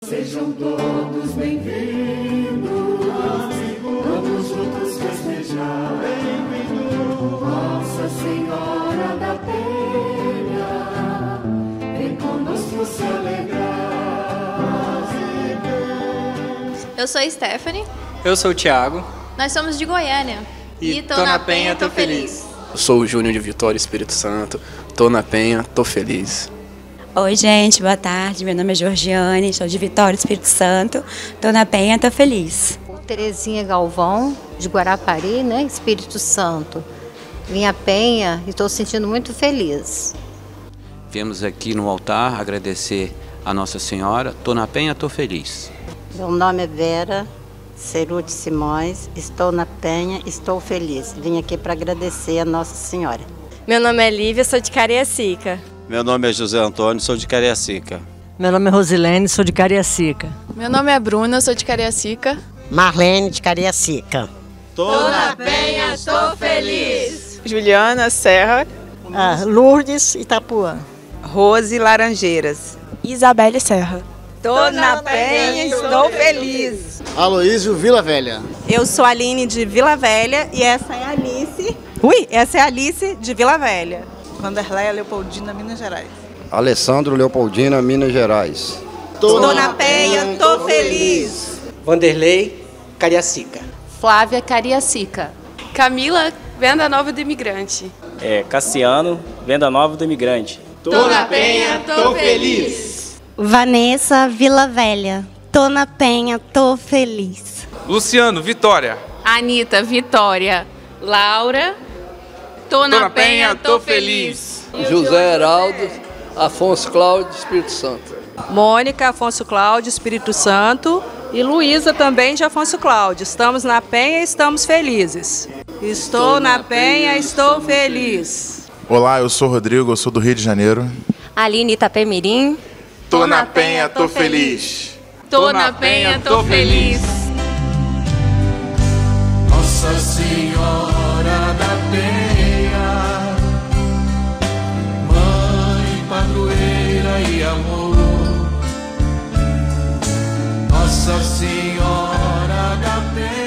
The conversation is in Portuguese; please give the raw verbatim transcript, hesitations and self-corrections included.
Sejam todos bem-vindos, vamos juntos festejar. Nossa Senhora da Penha, vem conosco se alegrar. Eu sou a Stephanie. Eu sou o Thiago. Nós somos de Goiânia. E, e tô, tô na Penha, tô feliz. feliz. Eu sou o Júnior de Vitória, Espírito Santo. Tô na Penha, tô feliz. Oi, gente, boa tarde. Meu nome é Georgiane, sou de Vitória, Espírito Santo. Tô na Penha, tô feliz. Terezinha Galvão, de Guarapari, né, Espírito Santo. Vim à Penha e estou sentindo muito feliz. Viemos aqui no altar agradecer a Nossa Senhora. Tô na Penha, tô feliz. Meu nome é Vera Ceruti Simões, estou na Penha, estou feliz. Vim aqui para agradecer a Nossa Senhora. Meu nome é Lívia, sou de Cariacica. Meu nome é José Antônio, sou de Cariacica. Meu nome é Rosilene, sou de Cariacica. Meu nome é Bruna, sou de Cariacica. Marlene, de Cariacica. Tô, tô na Penha, estou feliz. Juliana Serra. Ah, Lourdes, Itapuã. Rose Laranjeiras. Isabelle Serra. Tô, tô na Penha, estou feliz. Aloísio Vila Velha. Eu sou a Aline de Vila Velha e essa é a Alice. Ui, essa é a Alice de Vila Velha. Vanderleia Leopoldina, Minas Gerais. Alessandro Leopoldina, Minas Gerais. Tô, tô na Penha, tô feliz. Vanderlei, Cariacica. Flávia, Cariacica. Camila, Venda Nova do Imigrante. É, Cassiano, Venda Nova do Imigrante. Tô, tô na Penha, tô feliz. Vanessa, Vila Velha. Tô na Penha, tô feliz. Luciano, Vitória. Anitta, Vitória. Laura, tô, tô na, na Penha, Penha, tô feliz. José Heraldo, Afonso Cláudio, Espírito Santo. Mônica, Afonso Cláudio, Espírito Santo. E Luísa também de Afonso Cláudio. Estamos na Penha e estamos felizes. Estou, estou na Penha, Penha estou feliz. Olá, eu sou o Rodrigo, eu sou do Rio de Janeiro. Aline Itapemirim. Tô, tô na Penha, tô feliz. Tô na Penha, tô feliz. Nossa Senhora da Penha, Mãe padroeira e amor. Nossa Senhora da Penha.